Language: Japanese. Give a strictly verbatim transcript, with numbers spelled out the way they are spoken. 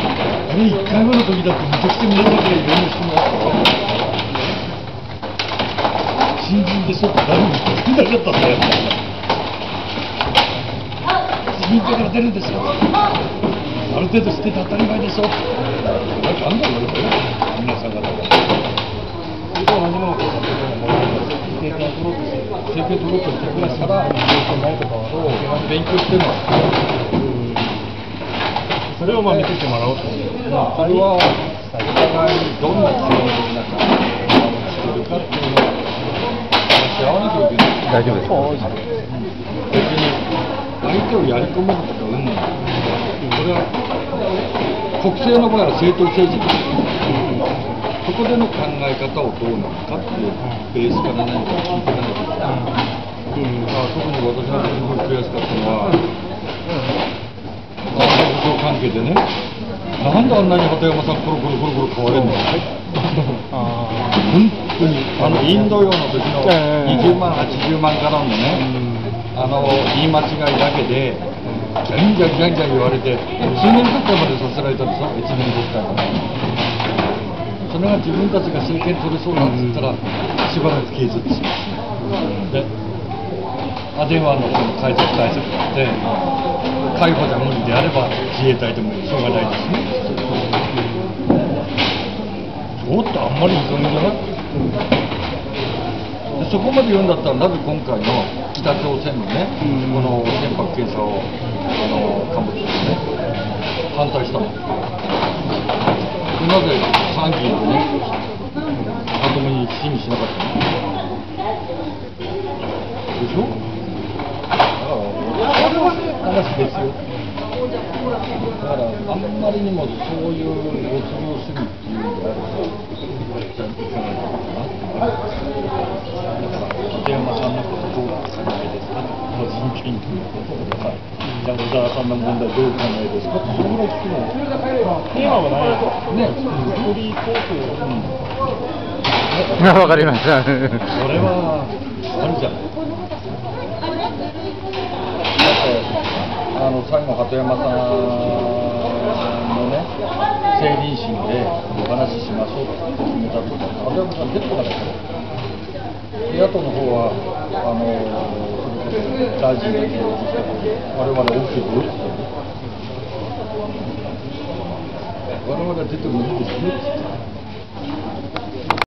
れいっかいめの時だってめちゃくちゃ見えなきゃいろんな人があったよ。新人でしょって誰も言ってなかったんだよ。新人から出るんですよ。ある程度知ってて当たり前でしょ。なんかあんだろうね、皆さん方が。それと同じものを経験を取ろうとして、経験取ろうとしてくらしたら、ないとかを勉強してるの。それをまあ見せてもらおうと思う。まあ、それはお互いにどんな基本的な感じをしてるかっていうのを話し合わなきゃいけない。 大丈夫ですか？ 別に相手をやり込めるとかうんぬん。これは国政の場合は政党政治です。そこでの考え方をどうなのかっていうベースから何か聞いていかなきゃいけない。まあ、特に私がすごい悔しかったのは、まあ、部長関係でね、なんであんなに鳩山さんコロコロコロコロ変われるの本当にあのインド洋の時のにじゅうまんはちじゅうまんガロンのね、あの言い間違いだけでギャンギャンギャンギャン言われて数年国会までさせられたんですよ。いちねん国会まで。それが自分たちが政権取れそうなんて言ったらしばらく継続します。でアデンワのその海賊対策があって海保じゃ無理であれば自衛隊でもしょうがないですね。おっとあんまりいい加減じゃない？でそこまで言うんだったらなぜ今回の北朝鮮のね、この船舶検査をあの貨物してね反対したの？なぜ参議院でねまともに審議しなかったの？でしょ？だから話ですよ。だからあんまりにもそういうご都合主義っていうのであればちゃんといかないとかなって思います。だから鳩山さんのことどうお考えですか？人権ということとか、じゃあ小沢さんの問題どうお考えですか？それぐらい聞くの。テーマはないね。フリートーク。 わかりました。 それはあるじゃない。あの最後鳩山さんのね成人式でお話ししましょうって決めたとか鳩山さん出てこなかった。野党の方はあのそれこそ大臣が起用して我々 OK でよって言って我々は出てもいいですねって言って